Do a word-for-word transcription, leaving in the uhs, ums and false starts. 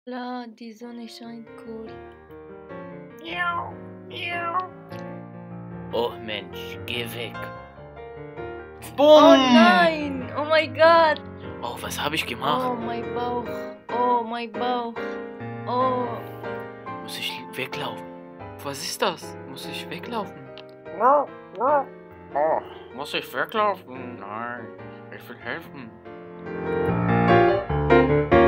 La, die Sonne scheint cool. Miau, miau. Oh Mensch, geh weg. Oh nein! Oh mein Gott! Oh, was habe ich gemacht? Oh, mein Bauch. Oh, mein Bauch. Oh. Muss ich weglaufen? Was ist das? Muss ich weglaufen? No, no. Oh, muss ich weglaufen? Nein, ich will helfen.